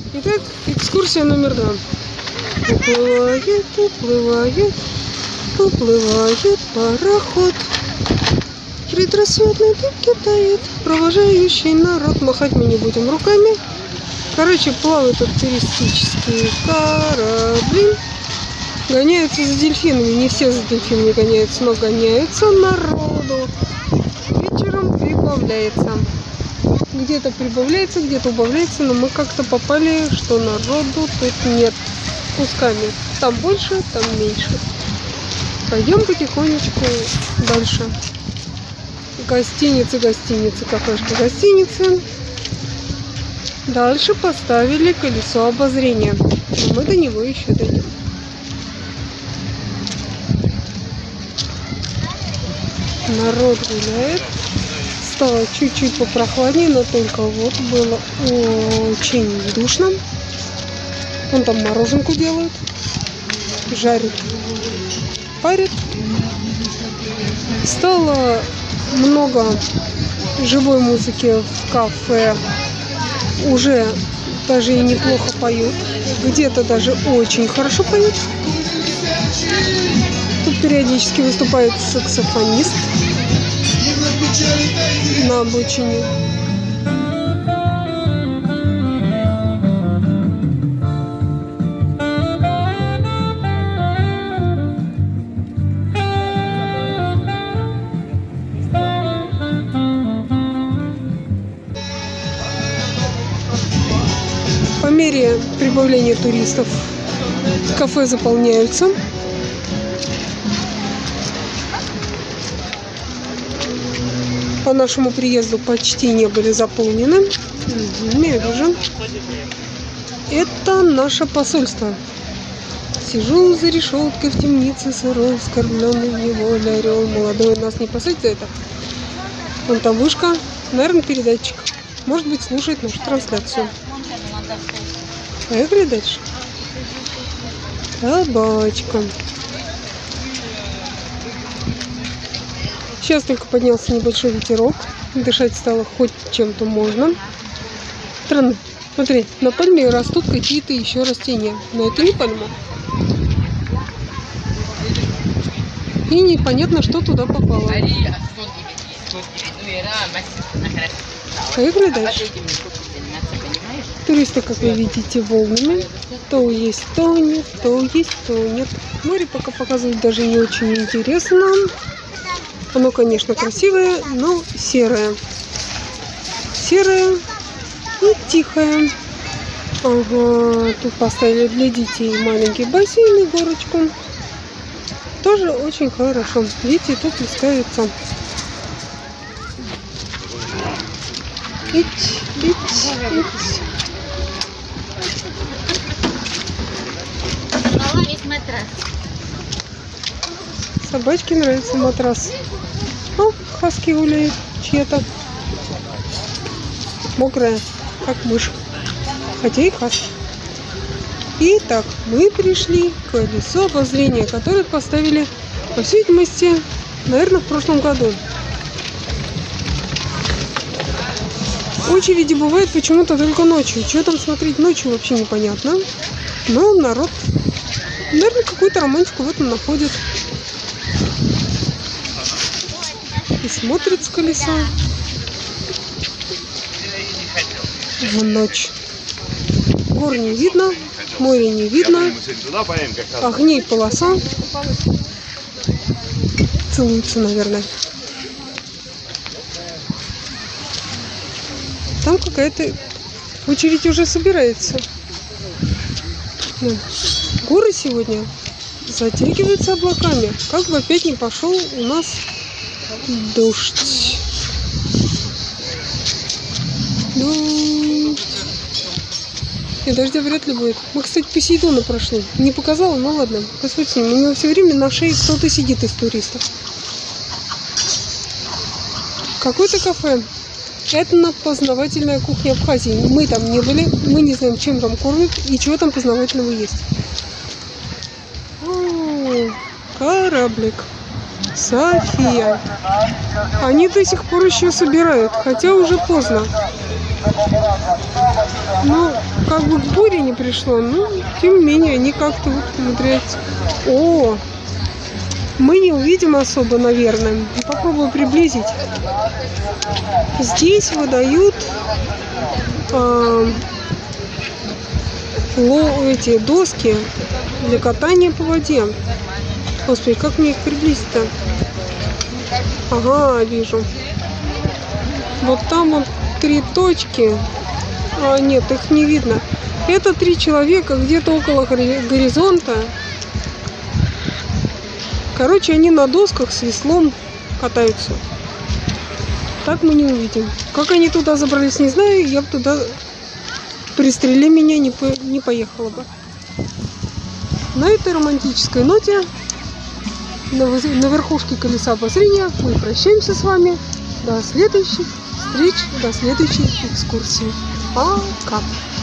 Итак, экскурсия номер 2. Уплывает, уплывает, уплывает пароход. Предрассветной дымки тает провожающий народ. Махать мы не будем руками. Короче, плавают тут туристические корабли. Гоняются за дельфинами. Не все за дельфинами гоняются, но гоняются народу. Вечером прибавляется. Где-то прибавляется, где-то убавляется, но мы как-то попали, что народу тут нет кусками. Там больше, там меньше. Пойдем потихонечку дальше. Гостиницы, кафешка, гостиницы. Дальше поставили колесо обозрения. Но мы до него еще дойдем. Народ гуляет. Стало чуть-чуть попрохладнее, но только вот было очень душно. Вон там мороженку делают, жарят, парят. Стало много живой музыки в кафе. Уже даже и неплохо поют. Где-то даже очень хорошо поют. Тут периодически выступает саксофонист на обочине. По мере прибавления туристов кафе заполняются. По нашему приезду почти не были заполнены. Я вижу. Это наше посольство. Сижу за решеткой в темнице сырой, вскормленный в неволе орел. Молодой нас не посадит за это. Вон там вышка. Наверное, передатчик. Может быть, слушает нашу трансляцию. Поехали дальше. Собачка. Сейчас только поднялся небольшой ветерок. Дышать стало хоть чем-то можно. Странно. Смотри, на пальме растут какие-то еще растения. Но это не пальма. И непонятно, что туда попало. Поехали дальше. Туристы, как вы видите, волнами. То есть, то нет, то есть, то нет. Море пока показывать даже не очень интересно. Оно, конечно, красивое, но серое. Серое и тихое. Ага, тут поставили для детей маленький бассейн и горочку. Тоже очень хорошо. Дети тут плескаются. Ить. Собачке нравится матрас. О, хаски гуляет чья-то. Мокрая, как мышь. Хотя и хаски. Итак, мы пришли к колесу обозрения, которое поставили, по всей видимости, наверное, в прошлом году. Очереди бывают почему-то только ночью. Что там смотреть ночью, вообще непонятно. Но народ, наверное, какую-то романтику в этом находит. И смотрит с колеса в ночь. Гор не видно, море не видно, огней полоса. Целуются, наверное. Там какая-то очередь уже собирается. Горы сегодня затягиваются облаками. Как бы опять не пошел у нас дождь. И дождя вряд ли будет. Мы, кстати, Посейдона прошли. Не показала, но ладно. Посмотрите, у него все время на шее кто-то сидит из туристов. Какое-то кафе. Это познавательная кухня Абхазии. Мы там не были, мы не знаем, чем там кормят и чего там познавательного есть. О, кораблик. София. Они до сих пор еще собирают, хотя уже поздно. Ну, как бы к буре не пришло, но тем не менее они как-то вот умудряются. О, мы не увидим особо, наверное. Попробую приблизить. Здесь выдают эти доски для катания по воде. Господи, как мне их приблизить-то? Ага, вижу. Вот там вот 3 точки. А, нет, их не видно. Это 3 человека где-то около горизонта. Короче, они на досках с веслом катаются. Так мы не увидим. Как они туда забрались, не знаю. Я бы туда, пристрели меня, не поехала бы. На этой романтической ноте, на верхушке колеса обозрения, мы прощаемся с вами. До следующих встреч, до следующей экскурсии. Пока!